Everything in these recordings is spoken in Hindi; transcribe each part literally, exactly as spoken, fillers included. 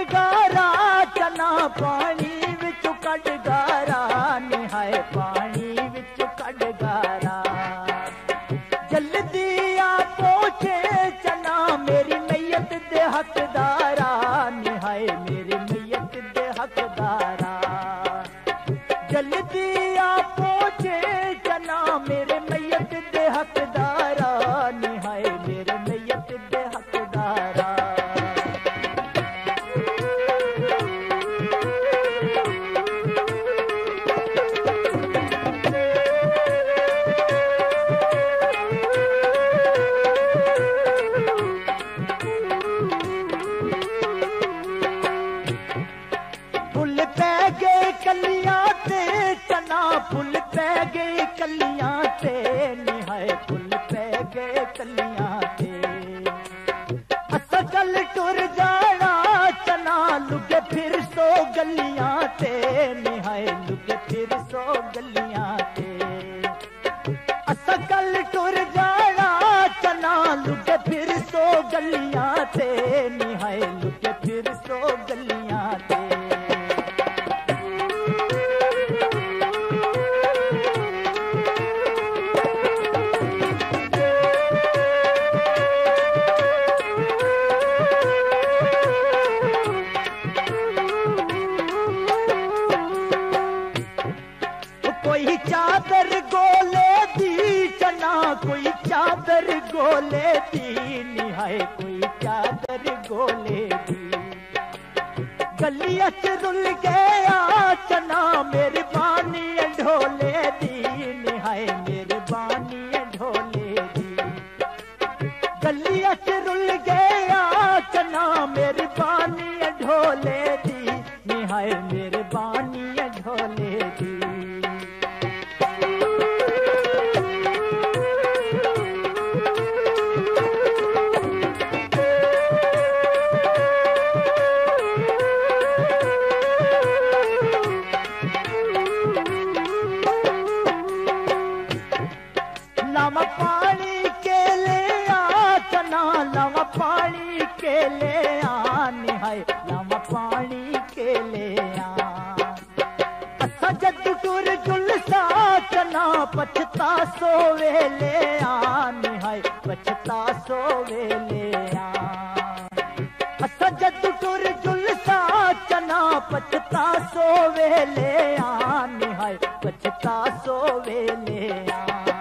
गारा चना पानी विच कड गारा निहाय पानी विच कड गारा जल्दी आ पहुंचे चना मेरी मैयत दे हकदारा निहाय मेरी मैयत दे हकदारा जल्दी आ पहुंचे चना मेरे मैयत दे हकदारा निहाय मेरे मैयत दे हकदारा फुल पै गए कलियां ते चना फुल पै गए कलियां ते निहाय फुल पै गए कलियां ते असा कल टुर जाना चना लुगे फिर सो गलियां ते निहाय लुगे फिर सो गलियां ते असा कल टुर जाना चना लुगे फिर सो गलियां ते निहाय लुगे फिर सो गलियां ते कोई चादर गोले दी चना कोई चादर गोले दी निहाय कोई चादर गोले दी गलिया च रुल गया चना मेरी बानी ढोले दी निहाय मेरी बानी ढोले दी गलिया च रुल गया चना मेरी बानी ढोले दी निहाय मेरी बानी ढोले दी लावा पानी के ले आ चना लावा पानी के ले आ निहाय लावा पानी के ले आ असा जद टुर जुलसा चना पछता सोवे ले आ निहाय पछता सोवे ले आ असा जद टुर जुलसा चना पछता सोवे ले आ निहाय पछता सोवे ले आ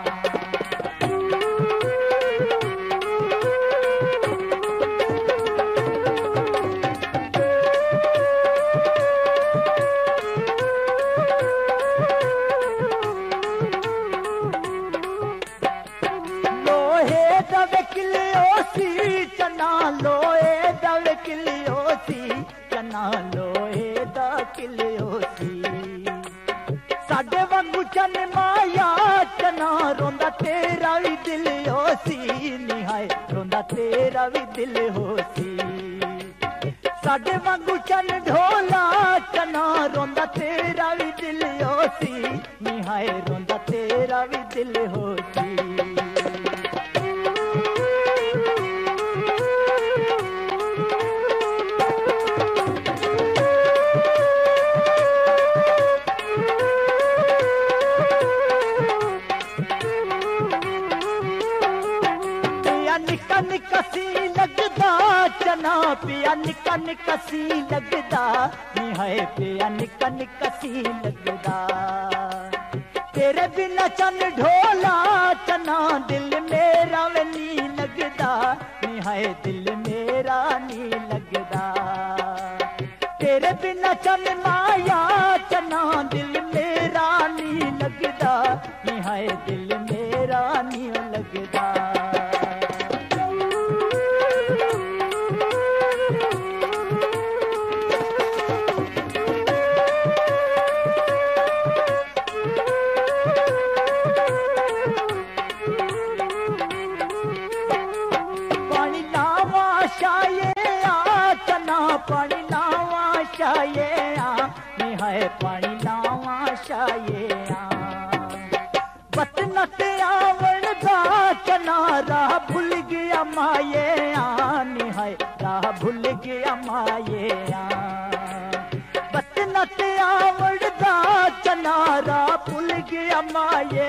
चना लोए दल किलियो सी चना लोए दा किलियो सी साडे वांगू चन माया चना रोंदा तेरा भी दिल हो सी निहाय रोंदा तेरा भी दिल हो सी साडे वांगू चन ढोला चना रोंदा तेरा भी दिल हो सी निहाय रोंदा तेरा भी दिल हो सी निका निका सी लगदा चना पिया निका निका सी लगदा निहाय पिया निका निका सी लगदा तेरे बिना चन ढोला चना दिल मेरा वे नी लगदा निहाय दिल मेरा नी लगदा तेरे बिना चन माया चना दिल मेरा नी लगदा निहाय दिल मेरा नी लगदा पानी लावा शाये आ निहाय पानी लावा शाये आ बतना ते आवण दा चना राह भूल गया माये आ निहाय राह भूल गया माये आ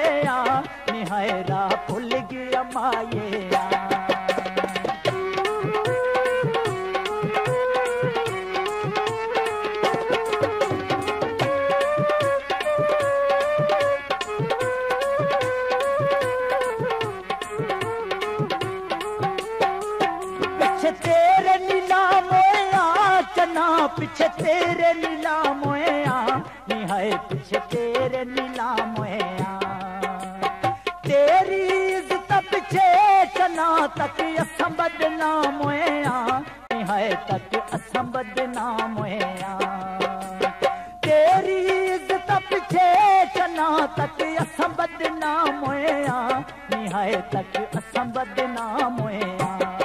मोया निहायरा भुल गया माया तेरे नीला मोया चना पीछे तेरे नीला मोया निहाय पीछे तेरे नीला मोया तेरी इज्जत पीछे चना तक असां बदनाम होया निहाय तक असां बदनाम होया तेरी इज्जत पीछे चना तक असां बदनाम होया निहाय तक असां बदनाम होया